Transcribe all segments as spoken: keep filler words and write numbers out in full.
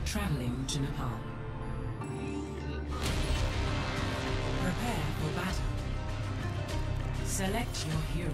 Traveling to Nepal. Prepare for battle. Select your hero.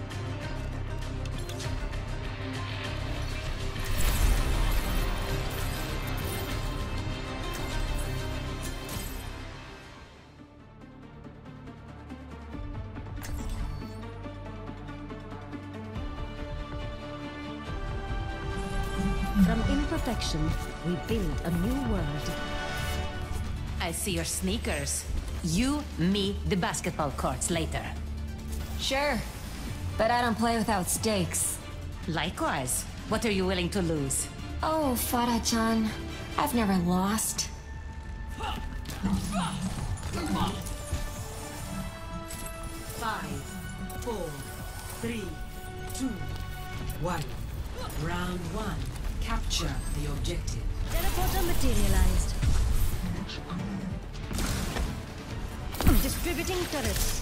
From imperfection, we build a new world. I see your sneakers. You, me, the basketball courts later. Sure, but I don't play without stakes. Likewise. What are you willing to lose? Oh, Farah-chan, I've never lost. Five, four, three, two, one. Round one. Capture the objective. Teleporter materialized. Distributing turrets.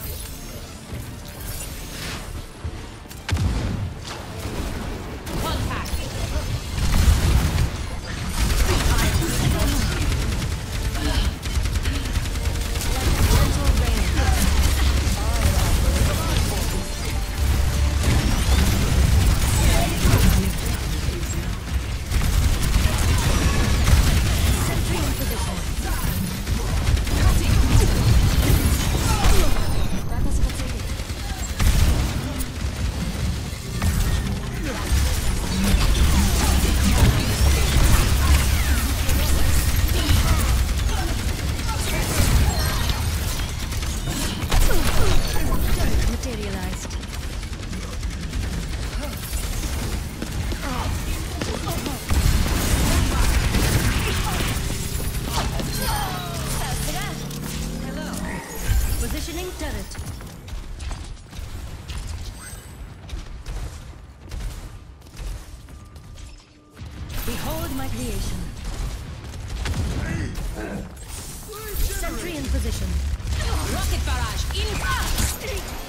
Positioning turret. Behold my creation. Sentry in position. Rocket barrage in fast!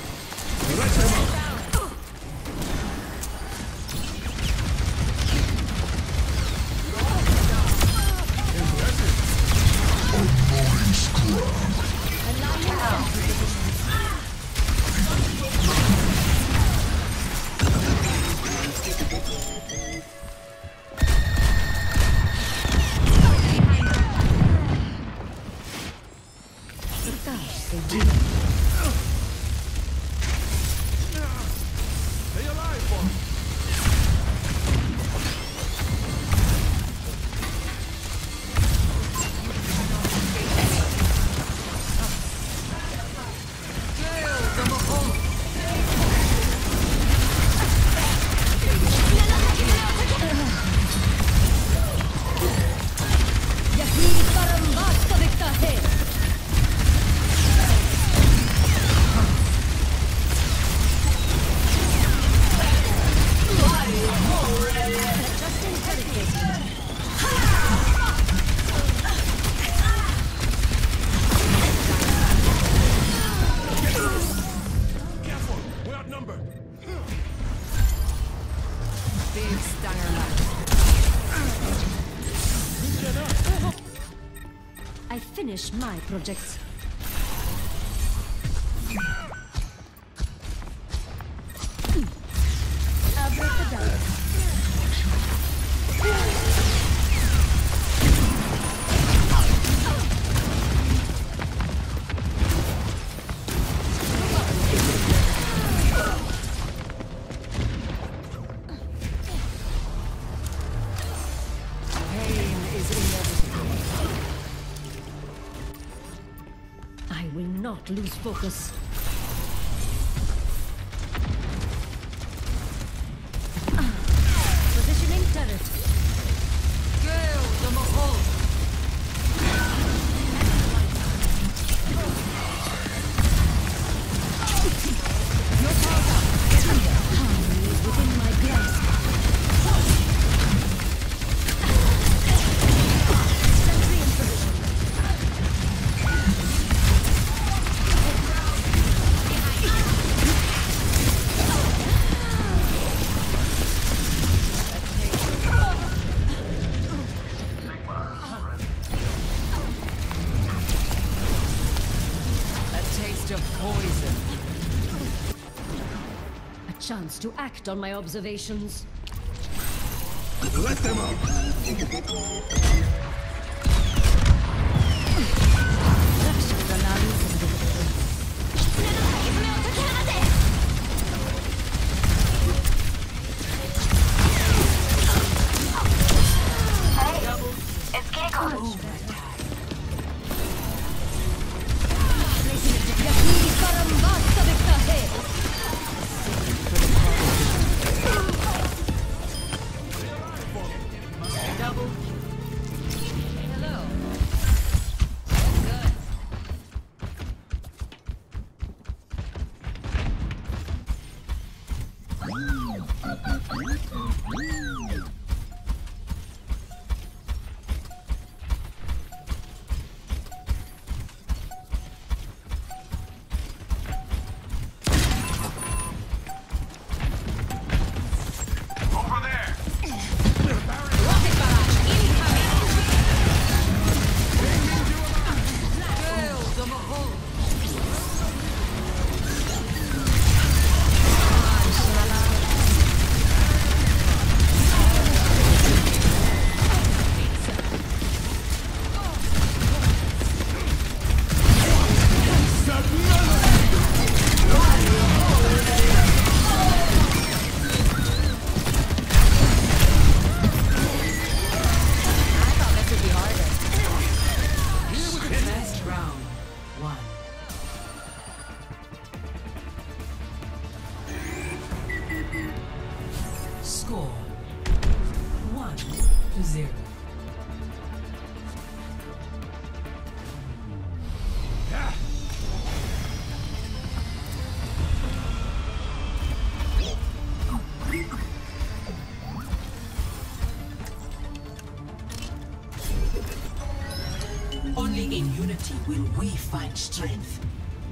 I finish my projects. Abracadabra. I will not lose focus. Positioning turret. Gale the Mahal! Your power harmony is within my grasp. Sentry in position. taste of poison. A chance to act on my observations. Let them up! Score one to zero. Only in unity will we find strength.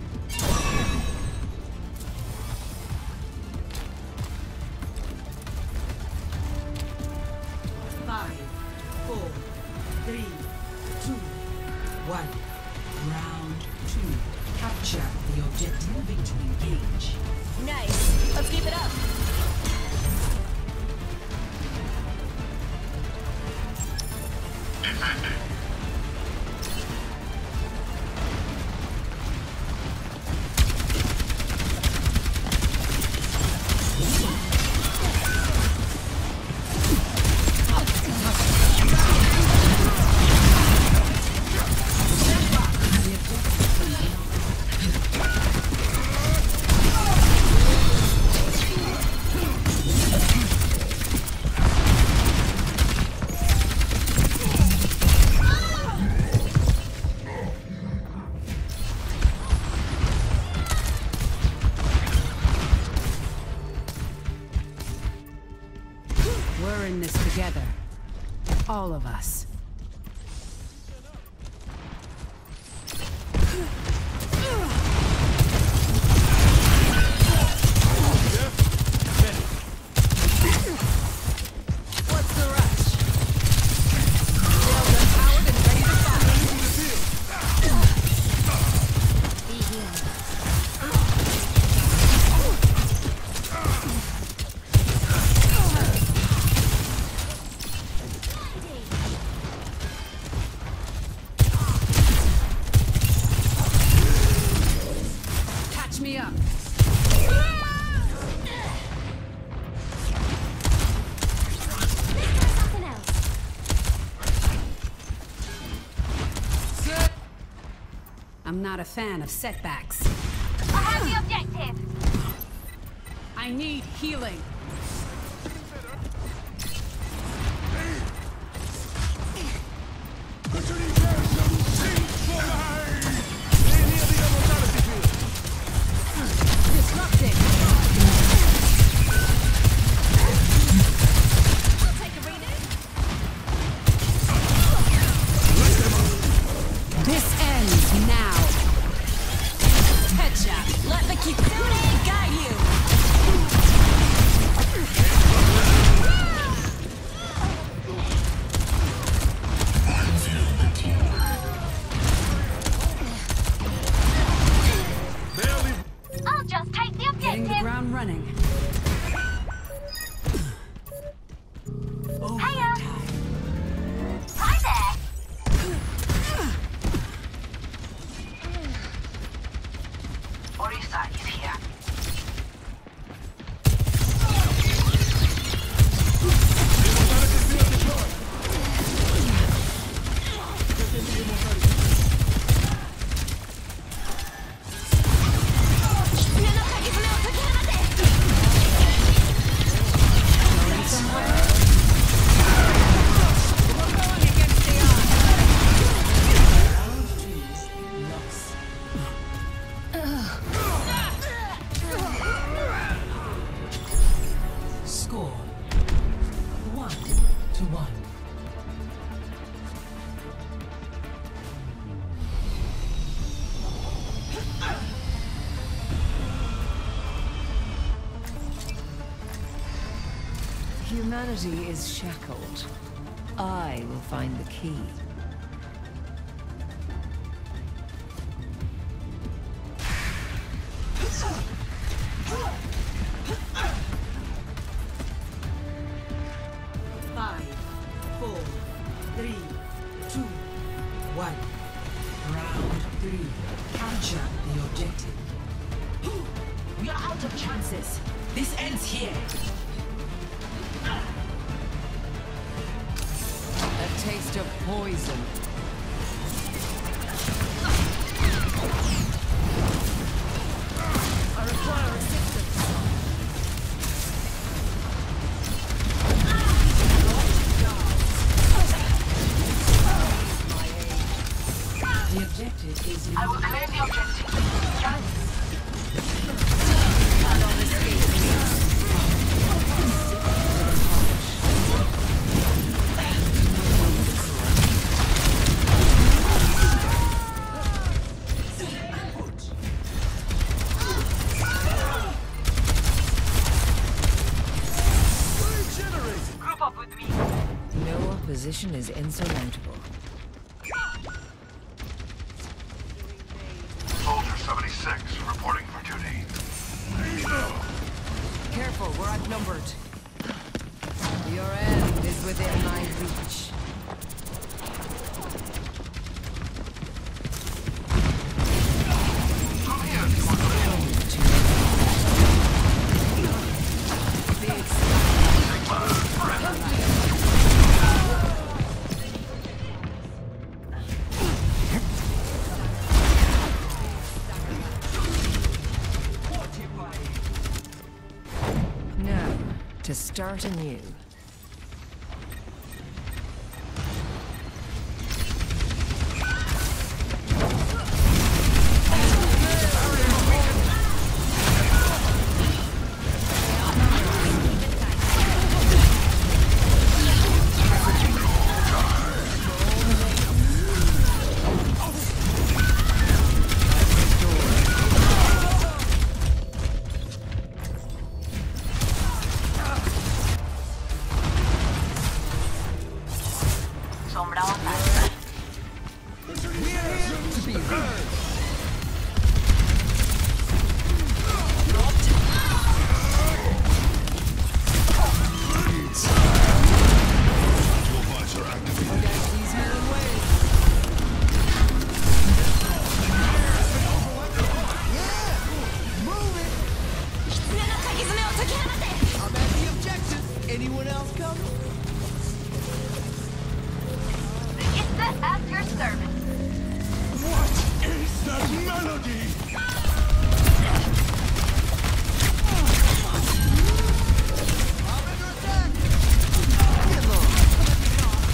Five, four, three, two, one. Round two. Capture the objective. Moving to engage. Nice. Let's keep it up. We're in this together. All of us. What's the rush? Well empowered and ready to fight. Catch me up. Something else. I'm not a fan of setbacks. I have the objective. I need healing. Disrupting. I'll take a reading. This ends now. Headshot. Let the Kitsune guide you. I feel the team. running. Overtime. Hi there. Orisa is here. Score one to one. Humanity is shackled. I will find the key. Five, four, three, two, one. Round three. Capture the objective. We are out of chances. This ends here. A taste of poison. I require assistance. The objective is I will claim the objective. Cannot escape me. Group up with me. No opposition is insurmountable. Soldier seventy-six reporting for duty. Careful, we're outnumbered. Your end is within my reach. Come here if you want to live. Sigma, friend. Now, to start anew. Sombra online. Robots are activated. I'm at the objective. Anyone else coming? It's at your service. What is that melody? I'm under attack. Get low.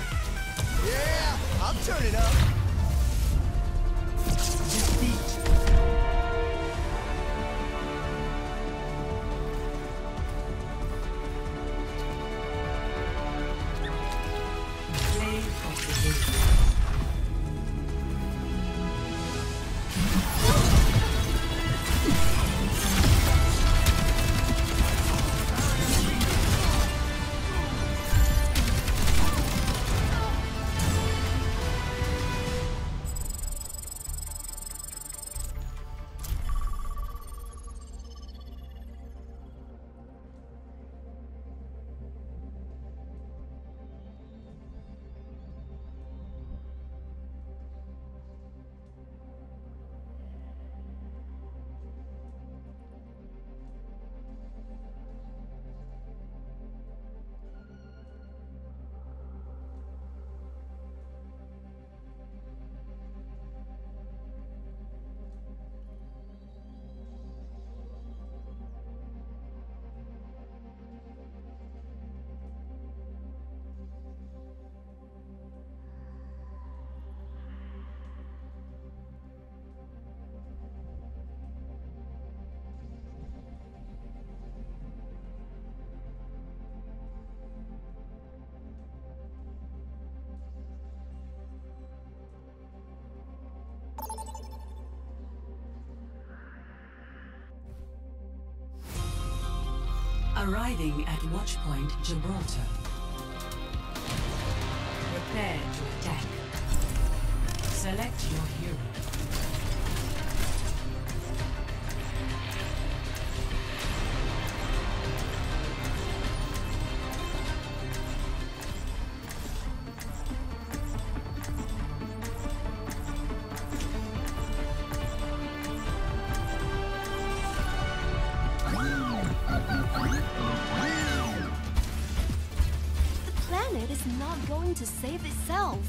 Yeah, I'm turning up. defeat. Arriving at Watchpoint Gibraltar. Prepare to attack. Select your hero. The planet is not going to save itself.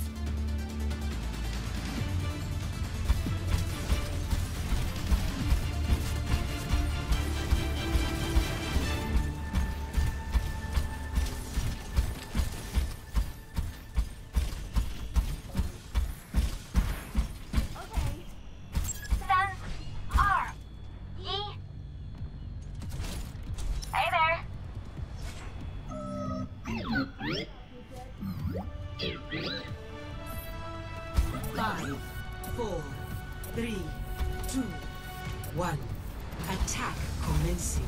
Stand R. Ye. Hey there. Five, four, three, two, one. Attack commencing.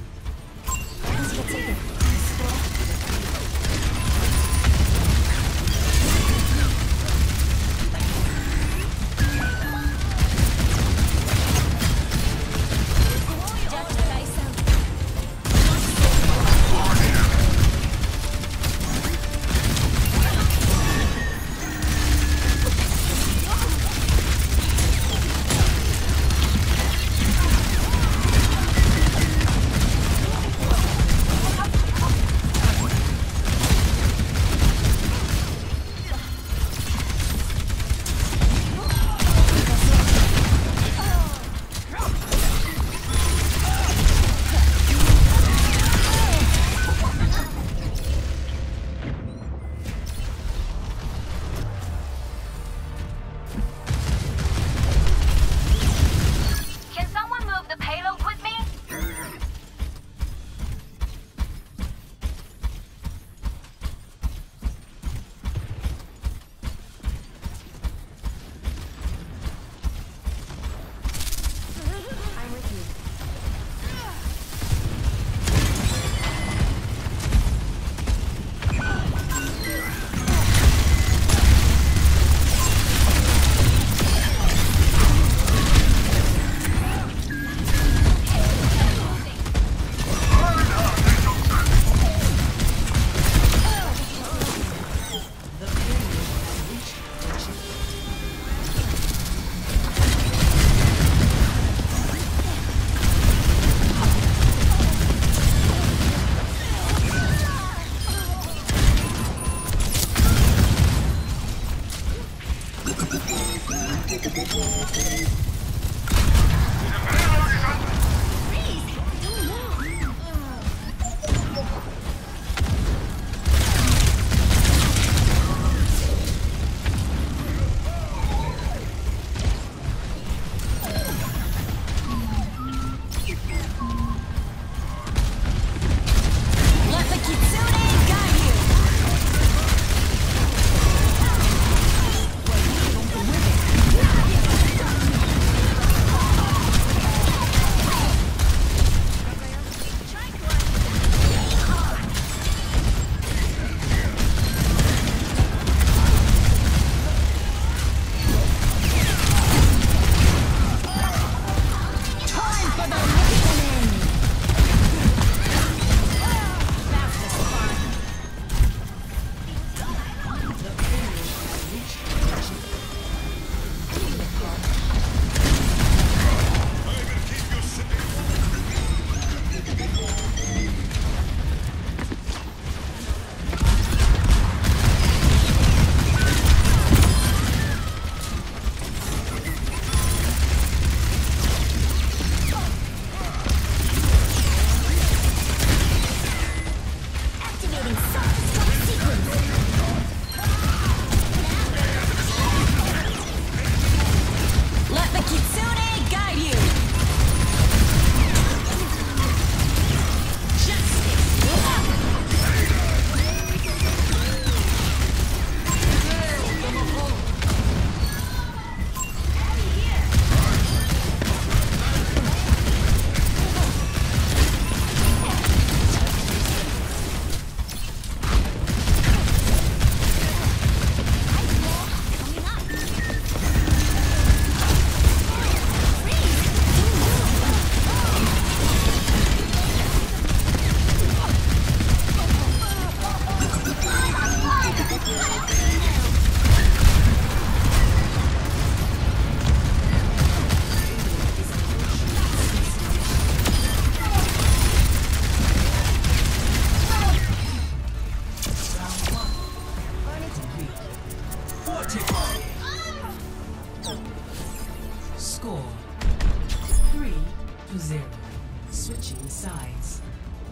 zero. Switching sides.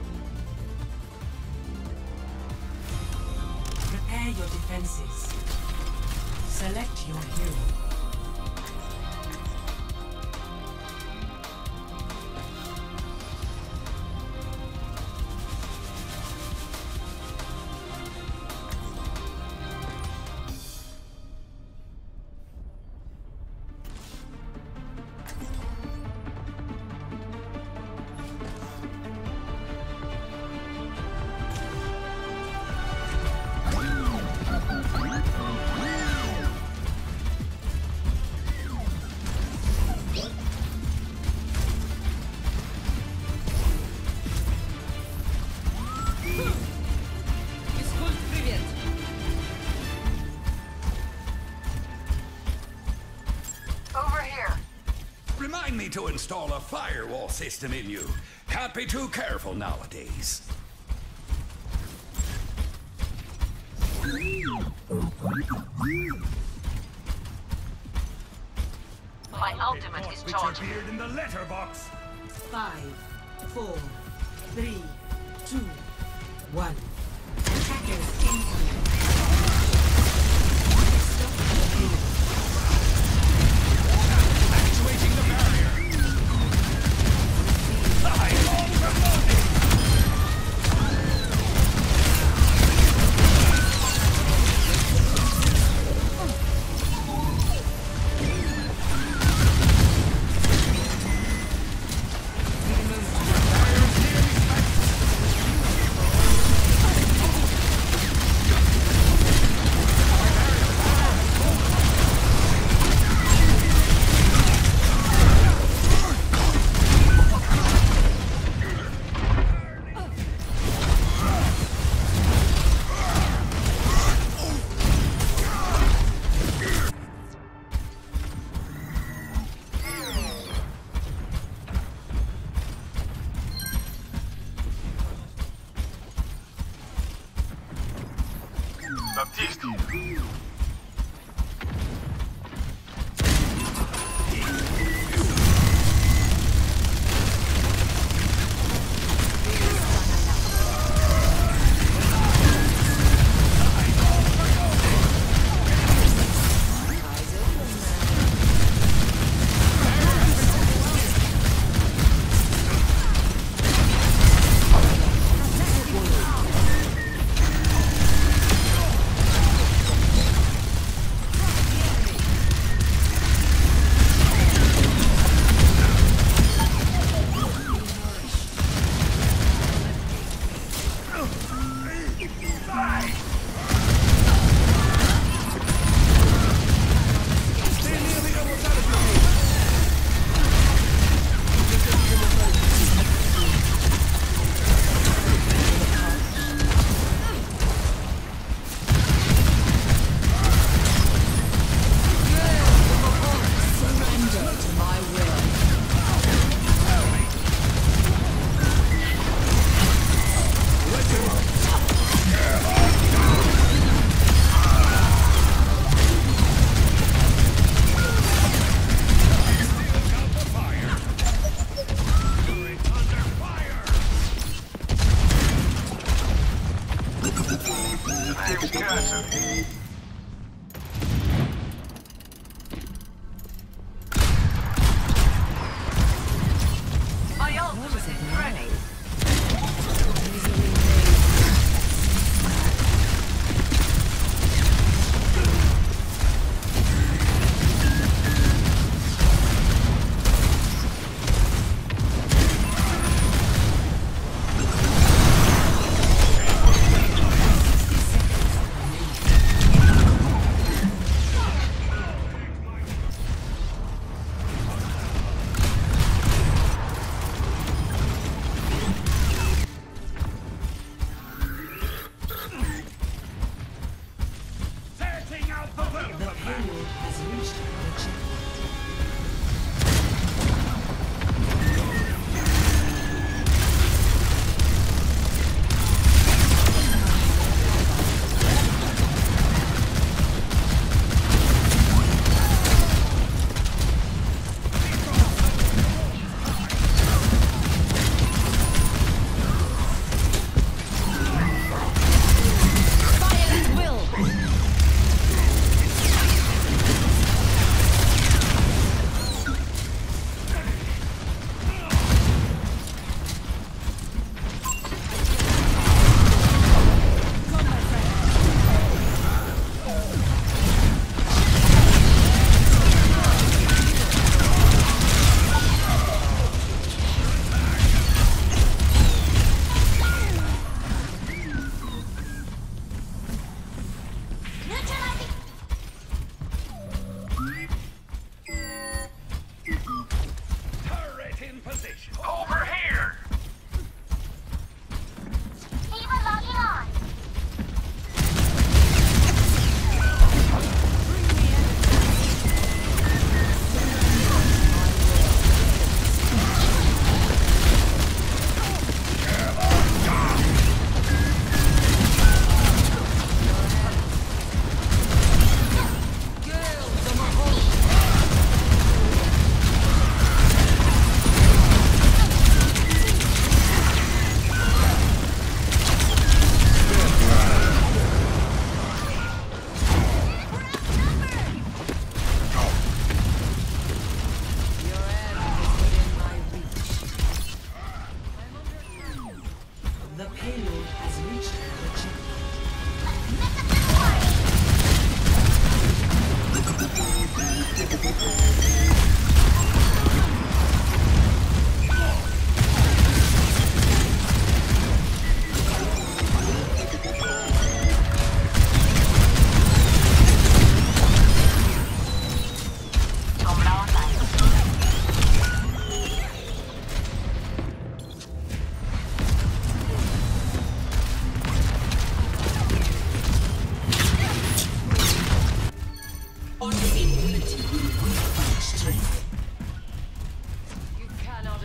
Prepare your defenses. Select your hero. Remind me to install a firewall system in you. Can't be too careful nowadays. My ultimate is charged. Appeared in the letterbox. Five, four, three, two, one. Attackers incoming. Stop the hero. Activating the barrier. I'm all promoted.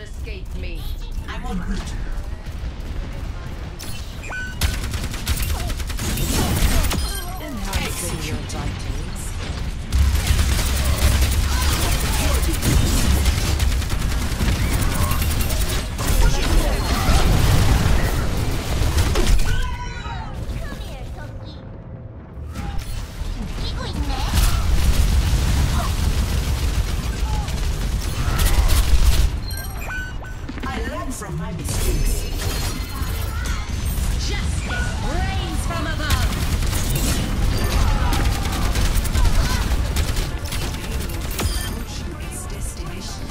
escape me. I'm en route. Enhancing your vitals. I learn from my mistakes. Justice reigns from above. Approaching its destination.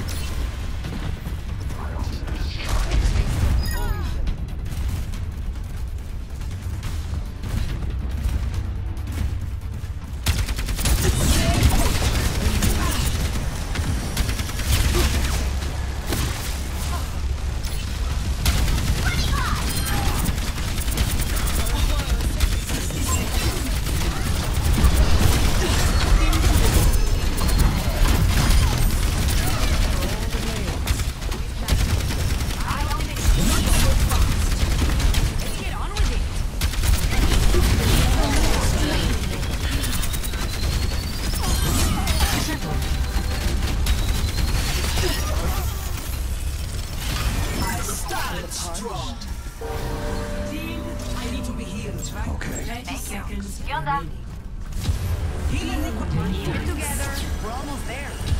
Strong. Team, I need to be healed. Okay. thirty seconds Yonder. remaining. Healing required. Keep it together. We're almost there.